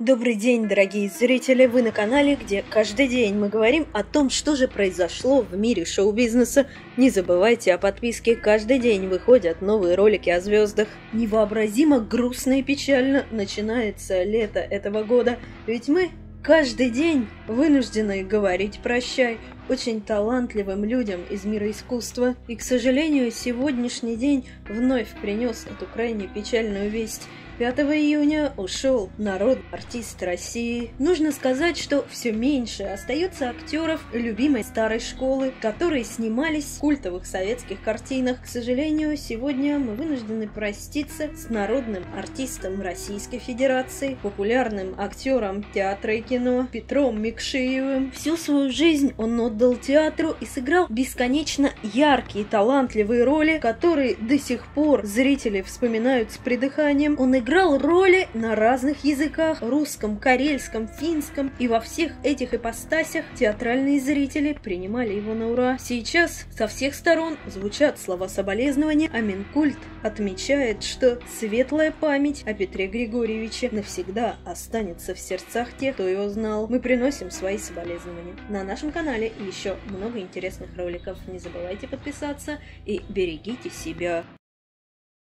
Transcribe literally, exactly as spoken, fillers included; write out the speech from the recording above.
Добрый день, дорогие зрители! Вы на канале, где каждый день мы говорим о том, что же произошло в мире шоу-бизнеса. Не забывайте о подписке, каждый день выходят новые ролики о звездах. Невообразимо грустно и печально начинается лето этого года, ведь мы каждый день вынуждены говорить прощай очень талантливым людям из мира искусства. И, к сожалению, сегодняшний день вновь принес эту крайне печальную весть. пятого июня ушел народный артист России. Нужно сказать, что все меньше остается актеров любимой старой школы, которые снимались в культовых советских картинах. К сожалению, сегодня мы вынуждены проститься с народным артистом Российской Федерации, популярным актером театра и кино Петром Мекшиевым. Всю свою жизнь он отдал театру и сыграл бесконечно яркие, талантливые роли, которые до сих пор зрители вспоминают с придыханием. Он играл Играл роли на разных языках: русском, карельском, финском, и во всех этих ипостасях театральные зрители принимали его на ура. Сейчас со всех сторон звучат слова соболезнования, а Минкульт отмечает, что светлая память о Петре Григорьевиче навсегда останется в сердцах тех, кто его знал. Мы приносим свои соболезнования. На нашем канале еще много интересных роликов. Не забывайте подписаться и берегите себя.